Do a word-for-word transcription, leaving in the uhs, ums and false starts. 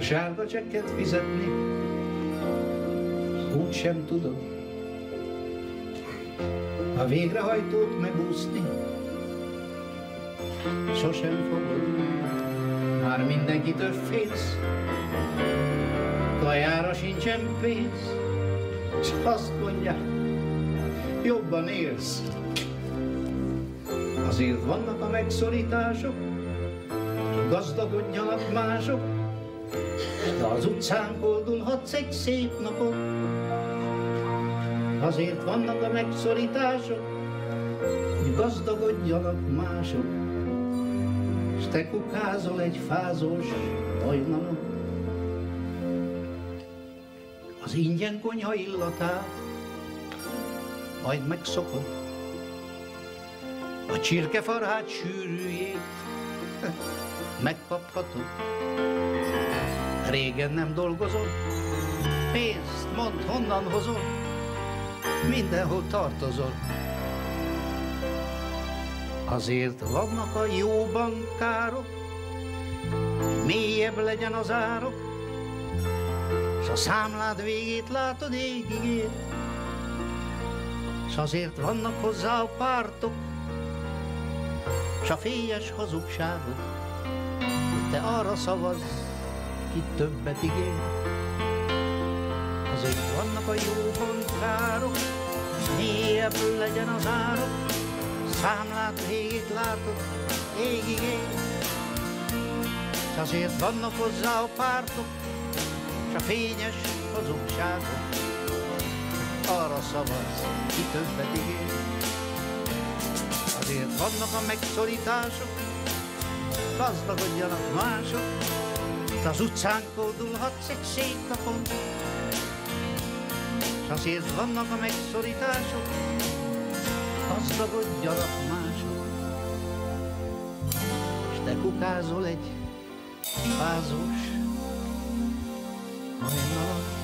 A sárga csekket fizetni úgy sem tudod. A végrehajtót megúszni sosem fogod. Már mindenkitől félsz, kajára sincsen pénz, s azt mondják, jobban élsz. Azért vannak a megszorítások, gazdagodjanak mások, de az utcán koldulhatsz egy szép napon. Azért vannak a megszorítások, hogy gazdagodjanak mások, s te kukázol egy fázós hajnalon. Az ingyen konyha illatát majd megszokod, a csirkefarhát sűrűjét megkaphatod. Régen nem dolgozol, pénzt mondd, honnan hozol, mindenhol tartozol. Azért vannak a jó bankárok, mélyebb legyen az árok, s a számlád végét látod égig ér. S azért vannak hozzá a pártok, s a félyes hazugságok, te arra szavazz, ki többet ígér. Azért vannak a jó bankárok, mélyebb legyen az árok, számlát végét látod, égig ér. S azért vannak hozzá a pártok, s a fényes hazugságok, arra szavazz, ki többet ígér. Azért vannak a megszorítások, gazdagodjanak mások, s az utcán kódulhatsz egy szép napon. S azért vannak a megszorítások, gazdagodjanak mások, s te kukázol egy fázós hajnalon.